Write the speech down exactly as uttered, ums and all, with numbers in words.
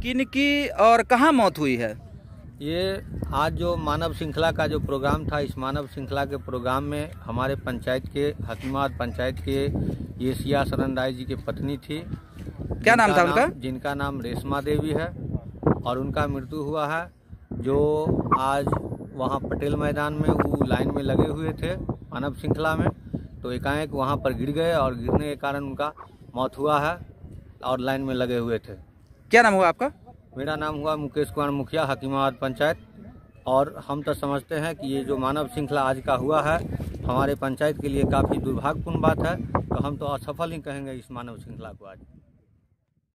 किनकी और कहाँ मौत हुई है? ये आज जो मानव श्रृंखला का जो प्रोग्राम था, इस मानव श्रृंखला के प्रोग्राम में हमारे पंचायत के हकीमाबाद पंचायत के ये सिया शरण राय जी की पत्नी थी। क्या नाम था उनका? जिनका नाम रेशमा देवी है और उनका मृत्यु हुआ है। जो आज वहाँ पटेल मैदान में वो लाइन में लगे हुए थे मानव श्रृंखला में, तो एकाएक वहाँ पर गिर गए और गिरने के कारण उनका मौत हुआ है और लाइन में लगे हुए थे। क्या नाम हुआ आपका? मेरा नाम हुआ मुकेश कुमार मुखिया, हकीमाबाद पंचायत। और हम तो समझते हैं कि ये जो मानव श्रृंखला आज का हुआ है हमारे पंचायत के लिए काफ़ी दुर्भाग्यपूर्ण बात है, तो हम तो असफल ही कहेंगे इस मानव श्रृंखला को आज।